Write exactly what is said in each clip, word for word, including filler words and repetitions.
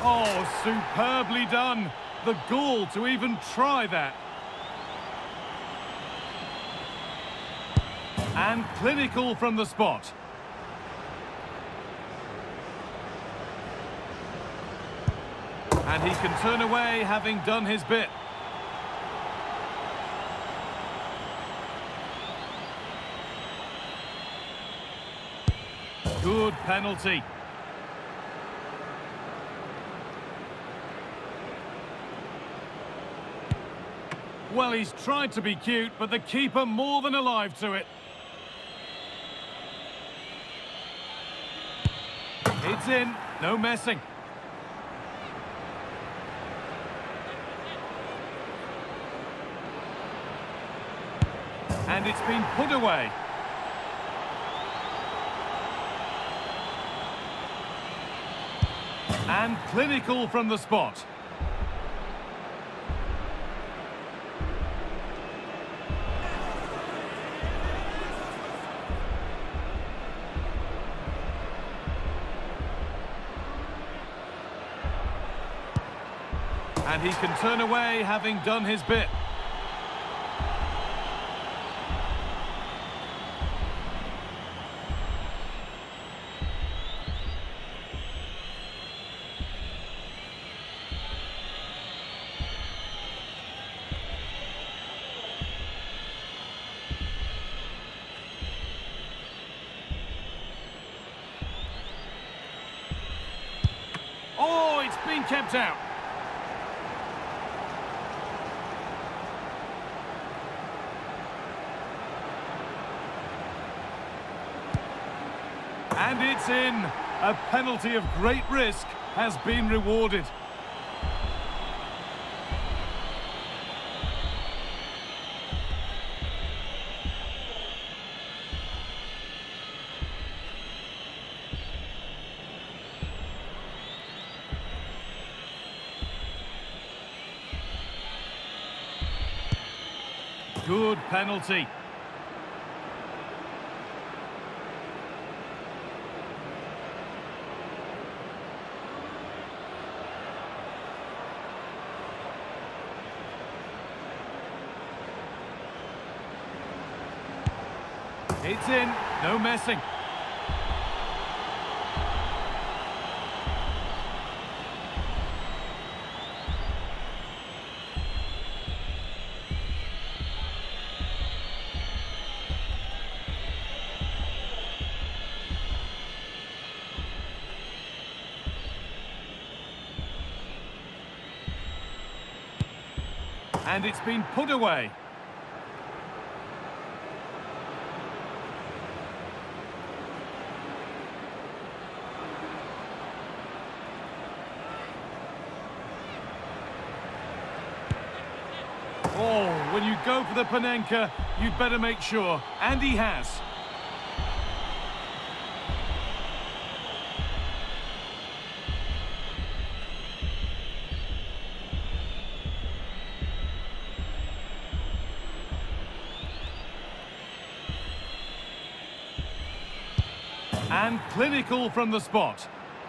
Oh, superbly done. The gall to even try that. And clinical from the spot. And he can turn away, having done his bit. Good penalty. Well, he's tried to be cute, but the keeper more than alive to it. It's in, no messing. And it's been put away. And clinical from the spot. And he can turn away, having done his bit. Oh, it's been kept out. And it's in. A penalty of great risk has been rewarded. Good penalty. It's in, no messing. And it's been put away. Oh, when you go for the Panenka, you'd better make sure. And he has. And clinical from the spot.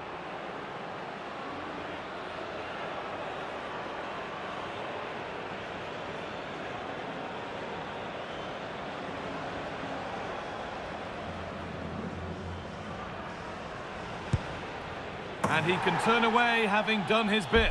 And he can turn away, having done his bit.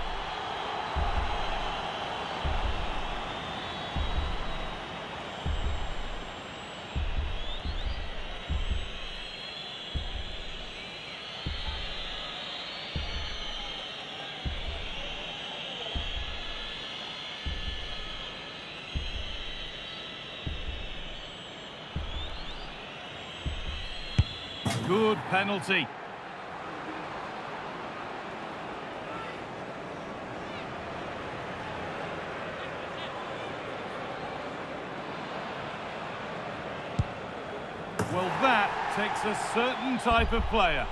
Good penalty. Well, that takes a certain type of player.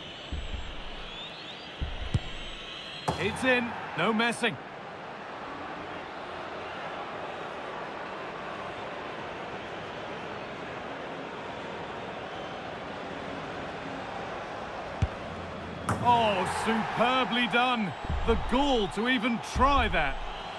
It's in, no messing. Oh, superbly done. The gall to even try that.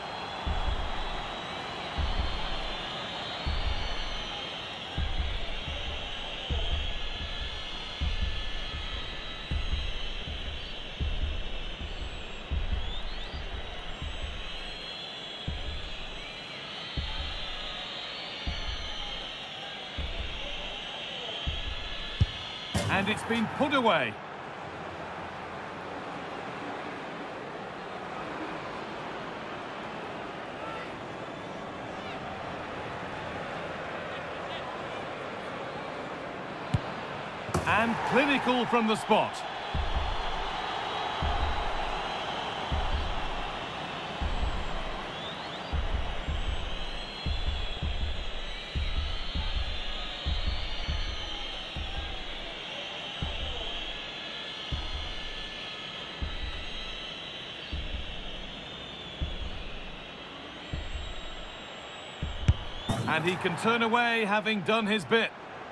And it's been put away. And clinical from the spot. And he can turn away, having done his bit.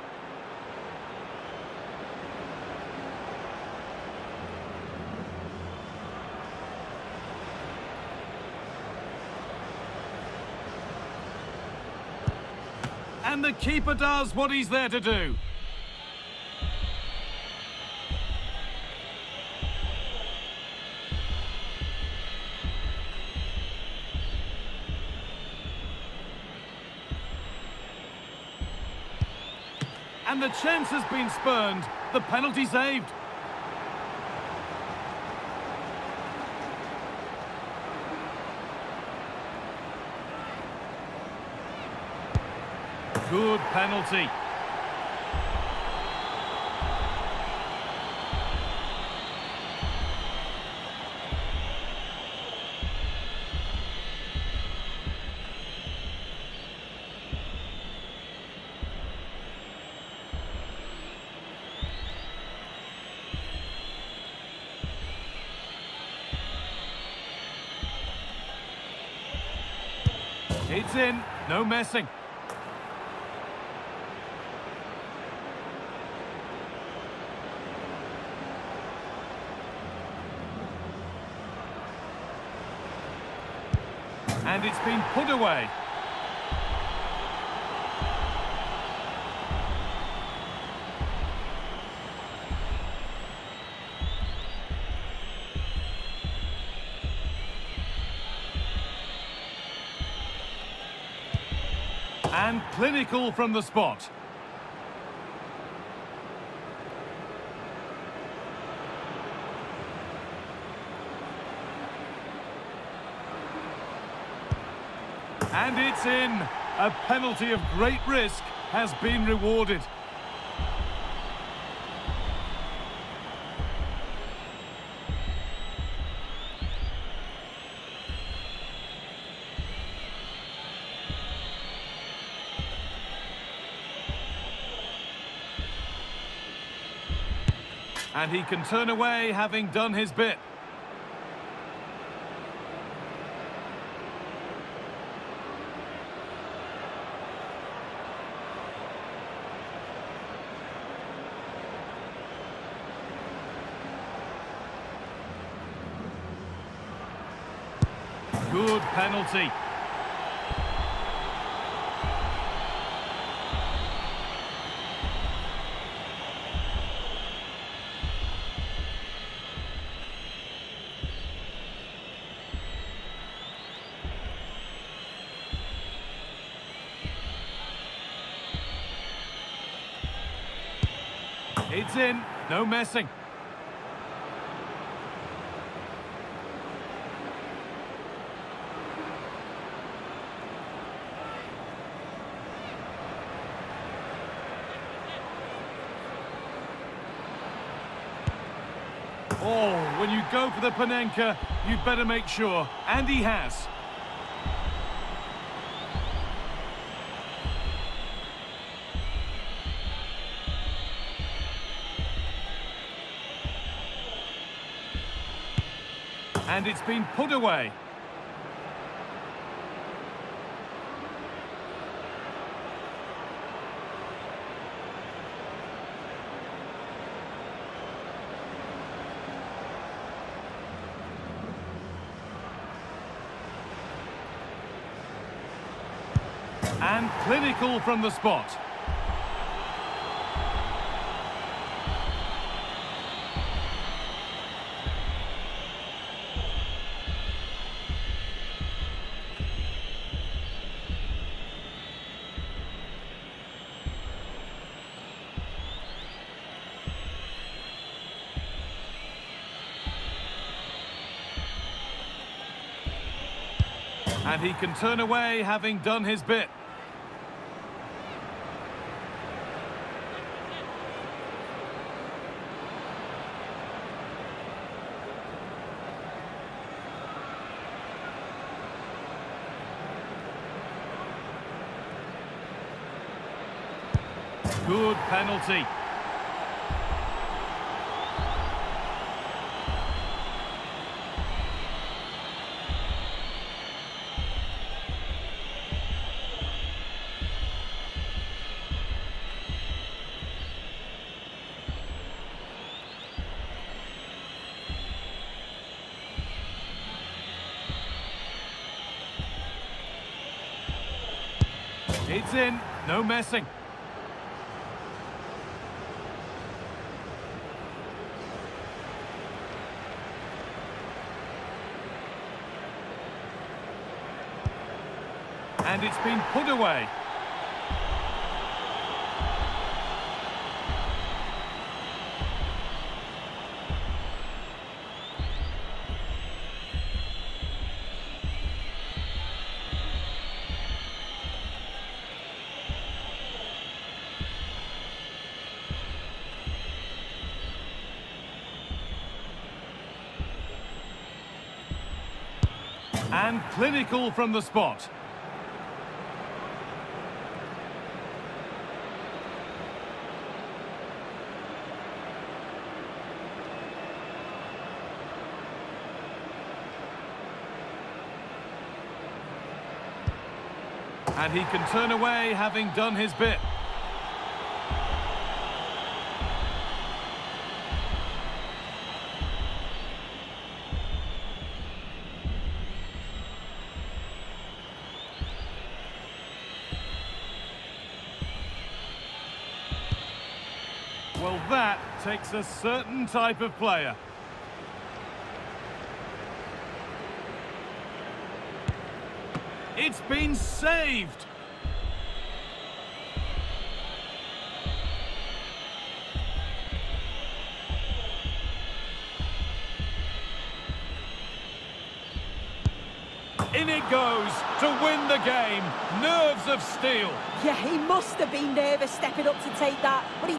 And the keeper does what he's there to do. And the chance has been spurned. The penalty saved. Good penalty. It's in, no messing. And it's been put away. And clinical from the spot. And it's in. A penalty of great risk has been rewarded. And he can turn away, having done his bit. Good penalty. It's in, no messing. Oh, when you go for the Panenka, you'd better make sure. And he has. And it's been put away. And clinical from the spot. And he can turn away, having done his bit. Good penalty. It's in, no messing. And it's been put away. And clinical from the spot. And he can turn away, having done his bit. Well, that takes a certain type of player. It's been saved. In it goes to win the game. Nerves of steel. Yeah, he must have been nervous stepping up to take that, but he